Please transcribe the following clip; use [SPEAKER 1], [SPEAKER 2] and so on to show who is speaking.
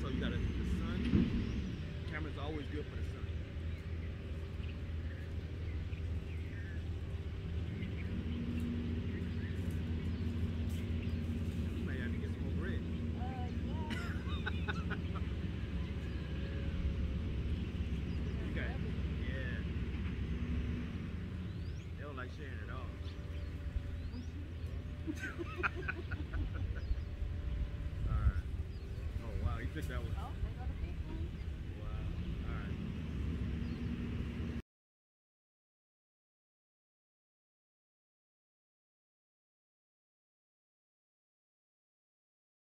[SPEAKER 1] So you got the sun. Camera's always good for the sun.